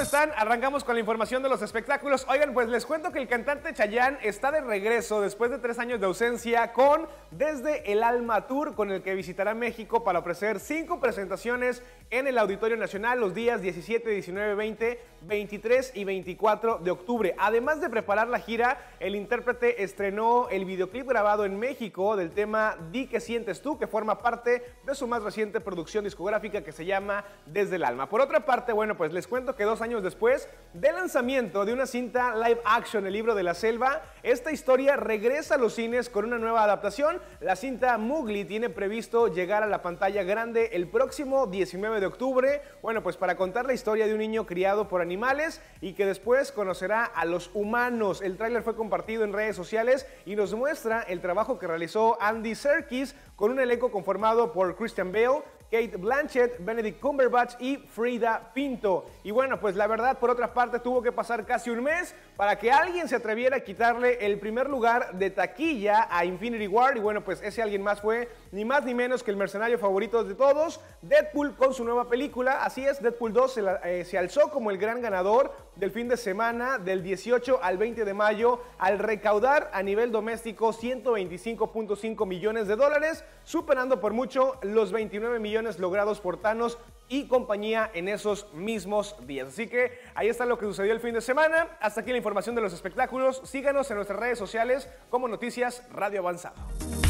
están? Arrancamos con la información de los espectáculos. Oigan, pues les cuento que el cantante Chayanne está de regreso después de 3 años de ausencia con Desde el Alma Tour, con el que visitará México para ofrecer 5 presentaciones en el Auditorio Nacional los días 17, 19, 20, 23 y 24 de octubre. Además de preparar la gira, el intérprete estrenó el videoclip grabado en México del tema Di que sientes tú, que forma parte de su más reciente producción discográfica que se llama Desde el Alma. Por otra parte, bueno, pues les cuento que 2 años después del lanzamiento de una cinta live action, El Libro de la Selva, esta historia regresa a los cines con una nueva adaptación. La cinta Mowgli tiene previsto llegar a la pantalla grande el próximo 19 de octubre. Bueno, pues para contar la historia de un niño criado por animales y que después conocerá a los humanos. El tráiler fue compartido en redes sociales y nos muestra el trabajo que realizó Andy Serkis con un elenco conformado por Christian Bale, Kate Blanchett, Benedict Cumberbatch y Frida Pinto. Y bueno, pues la verdad, por otra parte, tuvo que pasar casi un mes para que alguien se atreviera a quitarle el primer lugar de taquilla a Infinity War. Y bueno, pues ese alguien más fue ni más ni menos que el mercenario favorito de todos, Deadpool, con su nueva película. Así es, Deadpool 2 se alzó como el gran ganador del fin de semana del 18 al 20 de mayo al recaudar a nivel doméstico 125.5 millones de dólares, superando por mucho los 29 millones logrados por Thanos y compañía en esos mismos días. Así que ahí está lo que sucedió el fin de semana. Hasta aquí la información de los espectáculos. Síganos en nuestras redes sociales como Noticias Radio Avanzado.